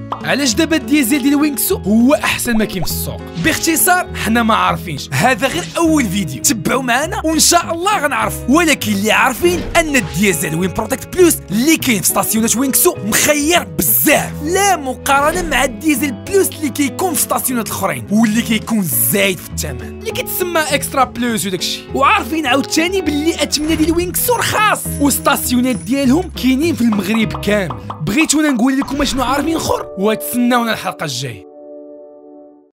علاش دابا الديزل ديال وينكسو هو احسن ما كاين في السوق؟ باختصار حنا ما عارفينش، هذا غير اول فيديو، تبعوا معنا وان شاء الله غنعرفوا. ولكن اللي عارفين ان الديزل وين بروتكت بلس اللي كاين في ستاسيونات وينكسو مخير بزاف، لا مقارنه مع الديزل بلس اللي كيكون في ستاسيونات الاخرين واللي كيكون زايد في الثمن، اللي كتسمى اكسترا بلس وداكشي. وعارفين عاوتاني باللي اثمنه ديال وينكسو رخاص، وستاسيونات ديالهم كاينين في المغرب كامل. بغيتونا نقول لكم شنو عارفين اخر، وتسناونا الحلقه الجايه.